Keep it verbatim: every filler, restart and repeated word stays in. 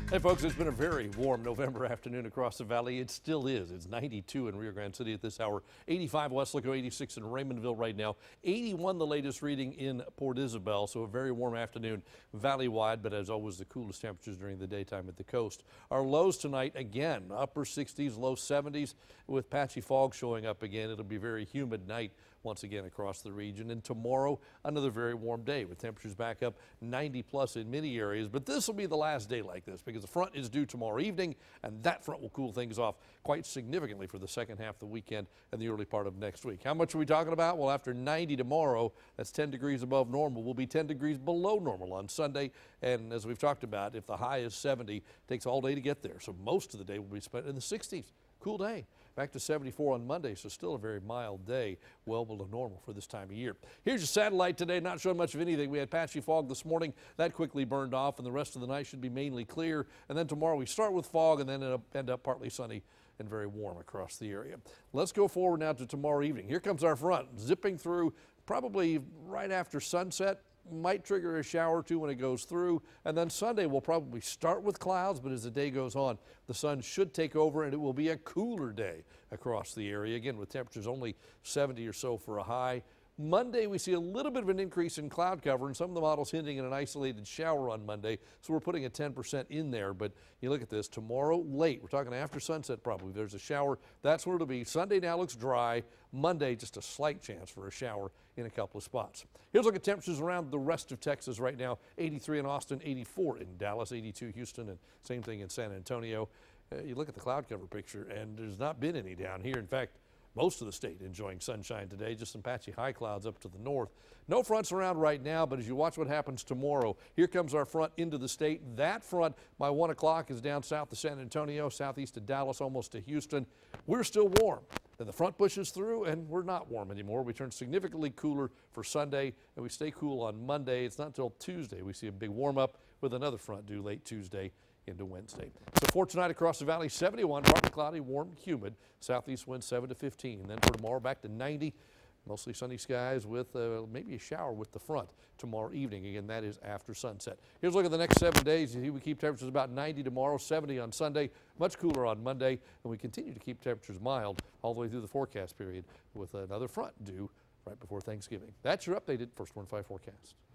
Hey folks, it's been a very warm November afternoon across the valley. It still is. It's ninety-two in Rio Grande City at this hour, eighty-five Weslaco, eighty-six in Raymondville right now, eighty-one the latest reading in Port Isabel. So a very warm afternoon valley-wide, but as always the coolest temperatures during the daytime at the coast. Our lows tonight again, upper sixties, low seventies with patchy fog showing up again. It'll be a very humid night once again across the region. And tomorrow, another very warm day with temperatures back up ninety plus in many areas. But this will be the last day like this because the front is due tomorrow evening, and that front will cool things off quite significantly for the second half of the weekend and the early part of next week. How much are we talking about? Well, after ninety tomorrow, that's ten degrees above normal. We'll be ten degrees below normal on Sunday. And as we've talked about, if the high is seventy, it takes all day to get there. So most of the day will be spent in the sixties. Cool day. Back to seventy-four on Monday, so still a very mild day, well below normal for this time of year. Here's your satellite today, not showing much of anything. We had patchy fog this morning. That quickly burned off, and the rest of the night should be mainly clear. And then tomorrow we start with fog and then end up, end up partly sunny and very warm across the area. Let's go forward now to tomorrow evening. Here comes our front, zipping through probably right after sunset. Might trigger a shower or two when it goes through. And then Sunday will probably start with clouds, but as the day goes on, the sun should take over and it will be a cooler day across the area. Again, with temperatures only seventy or so for a high. Monday, we see a little bit of an increase in cloud cover, and some of the models hinting at an isolated shower on Monday, so we're putting a ten percent in there. But you look at this, tomorrow late, we're talking after sunset probably, there's a shower. That's where it'll be. Sunday now looks dry. Monday, just a slight chance for a shower in a couple of spots. Here's a look at temperatures around the rest of Texas right now. eighty-three in Austin, eighty-four in Dallas, eighty-two Houston, and same thing in San Antonio. Uh, you look at the cloud cover picture, and there's not been any down here. In fact, most of the state enjoying sunshine today, just some patchy high clouds up to the north. No fronts around right now, but as you watch what happens tomorrow, here comes our front into the state. That front by one o'clock is down south to San Antonio, southeast to Dallas, almost to Houston. We're still warm. Then the front pushes through and we're not warm anymore. We turn significantly cooler for Sunday and we stay cool on Monday. It's not until Tuesday we see a big warm up with another front due late Tuesday into Wednesday. So for tonight across the valley, seventy-one, partly cloudy, warm, humid. Southeast wind seven to fifteen. And then for tomorrow, back to ninety. Mostly sunny skies with uh, maybe a shower with the front tomorrow evening. Again, that is after sunset. Here's a look at the next seven days. You see we keep temperatures about ninety tomorrow, seventy on Sunday, much cooler on Monday, and we continue to keep temperatures mild all the way through the forecast period with another front due right before Thanksgiving. That's your updated First Warn five forecast.